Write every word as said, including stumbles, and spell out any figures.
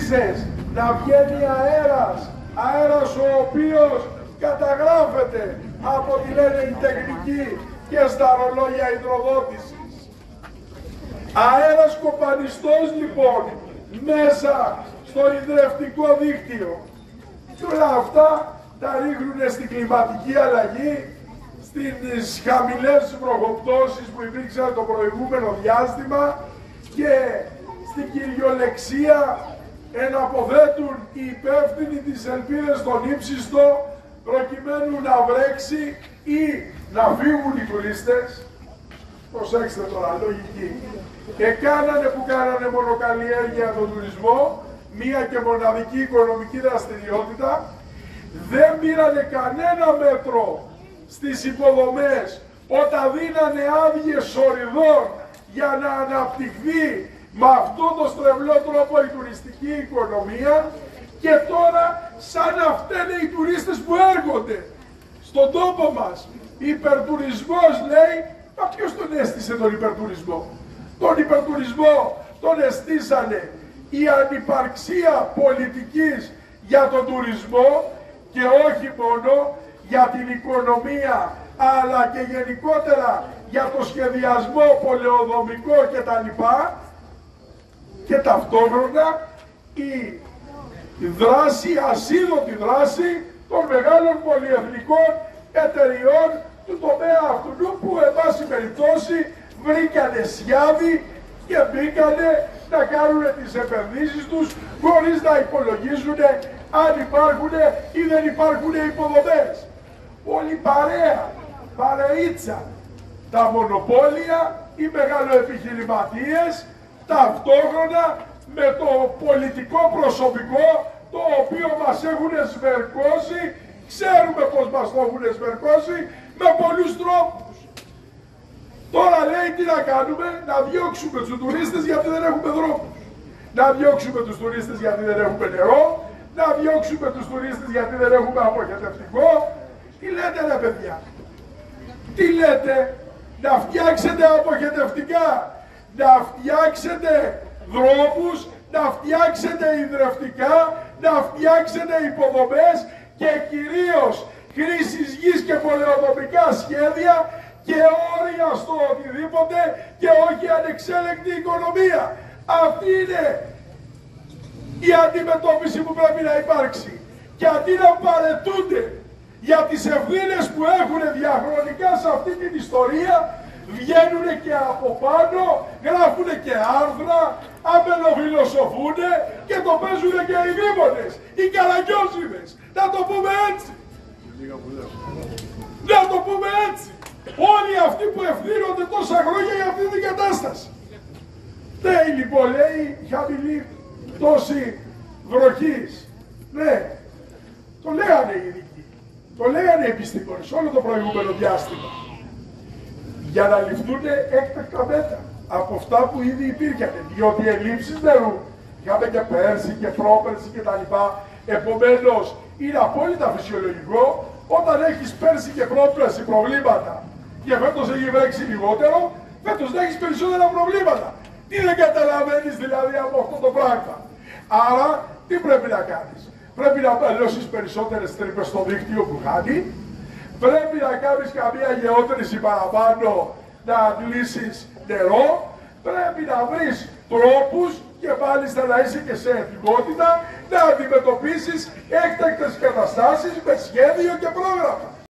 πρίζες, να βγαίνει αέρας, αέρας ο οποίος καταγράφεται από τη λένε η τεχνική και στα ρολόγια υδροδότησης. Αέρας κοπανιστός λοιπόν μέσα στο ιδρευτικό δίκτυο. Και όλα αυτά τα ρίχνουν στην κλιματική αλλαγή, στις χαμηλές βροχοπτώσεις που υπήρξαν το προηγούμενο διάστημα και στην κυριολεξία εναποθέτουν οι υπεύθυνοι τις ελπίδες στον ύψιστο προκειμένου να βρέξει ή να φύγουν οι τουρίστες. Προσέξτε τώρα, λογική. Και κάνανε που κάνανε μονοκαλλιέργεια τον τουρισμό, μία και μοναδική οικονομική δραστηριότητα, δεν πήρανε κανένα μέτρο στις υποδομές όταν δίνανε άδειες σοριδών για να αναπτυχθεί με αυτόν τον στρεβλό τρόπο η τουριστική οικονομία και τώρα σαν να φταίνε οι τουρίστες που έρχονται στον τόπο μας. Υπερτουρισμός λέει, μα ποιος τον έστησε τον υπερτουρισμό? Τον υπερτουρισμό τον εστίσανε η ανυπαρξία πολιτικής για τον τουρισμό και όχι μόνο για την οικονομία αλλά και γενικότερα για το σχεδιασμό πολεοδομικό κτλ. Και ταυτόχρονα η δράση, ασίδωτη δράση των μεγάλων πολυεθνικών εταιριών του τομέα αυτού που εν πάση περιπτώσει βρήκανε σιάδι και μπήκανε να κάνουν τις επενδύσεις τους χωρίς να υπολογίζουν αν υπάρχουν ή δεν υπάρχουν υποδομές. Όλη παρέα, παρεΐτσα, τα μονοπόλια, οι μεγαλοεπιχειρηματίες, ταυτόχρονα με το πολιτικό προσωπικό το οποίο μας έχουν σβερκώσει, ξέρουμε πως μας το έχουν σβερκώσει με πολλούς τρόπους. Τώρα λέει τι να κάνουμε, να διώξουμε τους τουρίστες γιατί δεν έχουμε δρόμους. Να διώξουμε τους τουρίστες γιατί δεν έχουμε νερό, να διώξουμε τους τουρίστες γιατί δεν έχουμε αποχετευτικό. Τι λέτε ρε παιδιά, τι λέτε, να φτιάξετε αποχετευτικά, να φτιάξετε δρόμους, να φτιάξετε ιδρευτικά, να φτιάξετε υποδομές και κυρίως χρήσης γης και πολεοδομικά σχέδια και όρια στο οτιδήποτε και όχι ανεξέλεγκτη οικονομία. Αυτή είναι η αντιμετώπιση που πρέπει να υπάρξει. Και αντί να παρετούνται για τις ευθύνες που έχουν διαχρονικά σε αυτή την ιστορία, βγαίνουν και από πάνω, γράφουν και άρθρα, αμελοφιλοσοφούν και το παίζουν και οι δήμονες, οι καραγκιόζιδες. Να το πούμε έτσι. Να το πούμε έτσι. Όλοι αυτοί που ευθύνονται τόσα χρόνια για αυτή την κατάσταση. Λέει λοιπόν, λέει, χαμηλή πτώση βροχής. Ναι, το λέγανε οι ειδικοί, το λέγανε οι επιστήμονες όλο το προηγούμενο διάστημα. Για να ληφθούν έκτακτα μέτρα από αυτά που ήδη υπήρχαν. Διότι ελλείψεις νερού είχαμε και πέρσι και πρόπερσι και τα λοιπά. Επομένως είναι απόλυτα φυσιολογικό όταν έχεις πέρσι και πρόπερσι προβλήματα και φέτος έχει βρέξει λιγότερο, φέτος να έχεις περισσότερα προβλήματα. Τι δεν καταλαβαίνεις δηλαδή από αυτό το πράγμα? Άρα τι πρέπει να κάνεις? Πρέπει να παλαιώσεις περισσότερες τρύπες στο δίκτυο που χάνει. Πρέπει να κάνεις καμία γεώτρηση παραπάνω να αντλήσεις νερό. Πρέπει να βρεις τρόπους και μάλιστα να είσαι και σε ετοιμότητα να αντιμετωπίσεις έκτακτες καταστάσεις με σχέδιο και πρόγραμμα.